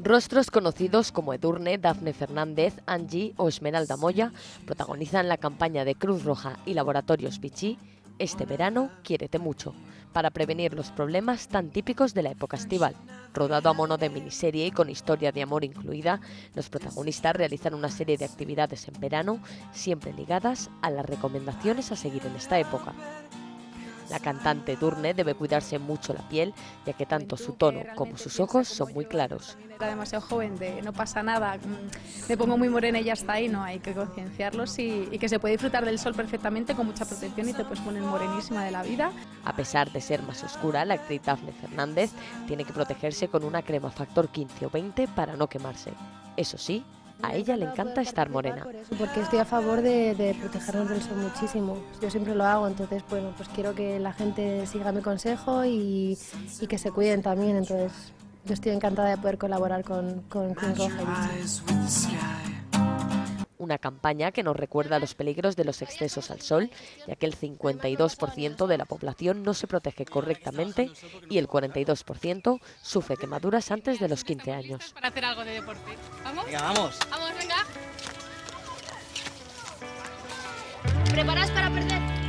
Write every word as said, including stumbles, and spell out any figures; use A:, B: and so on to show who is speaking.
A: Rostros conocidos como Edurne, Dafne Fernández, Angie o Esmeralda Moya protagonizan la campaña de Cruz Roja y Laboratorios Vichy Este verano, quiérete mucho, para prevenir los problemas tan típicos de la época estival. Rodado a modo de miniserie y con historia de amor incluida, los protagonistas realizan una serie de actividades en verano, siempre ligadas a las recomendaciones a seguir en esta época. La cantante Edurne debe cuidarse mucho la piel, ya que tanto su tono como sus ojos son muy claros.
B: Era demasiado joven, de no pasa nada, me pongo muy morena y ya está ahí, no, hay que concienciarlos y, y que se puede disfrutar del sol perfectamente con mucha protección y te puedes poner morenísima de la vida.
A: A pesar de ser más oscura, la actriz Dafne Fernández tiene que protegerse con una crema factor quince o veinte para no quemarse. Eso sí, a ella le encanta estar morena.
C: Porque estoy a favor de, de protegernos del sol muchísimo. Yo siempre lo hago, entonces bueno, pues quiero que la gente siga mi consejo y, y que se cuiden también. Entonces yo estoy encantada de poder colaborar con, con Cruz Roja y Vichy.
A: Una campaña que nos recuerda los peligros de los excesos al sol, ya que el cincuenta y dos por ciento de la población no se protege correctamente y el cuarenta y dos por ciento sufre quemaduras antes de los quince años.
D: Para hacer algo de deporte. ¿Vamos?
E: Venga, vamos.
D: Vamos, venga.
F: ¿Preparados para perder?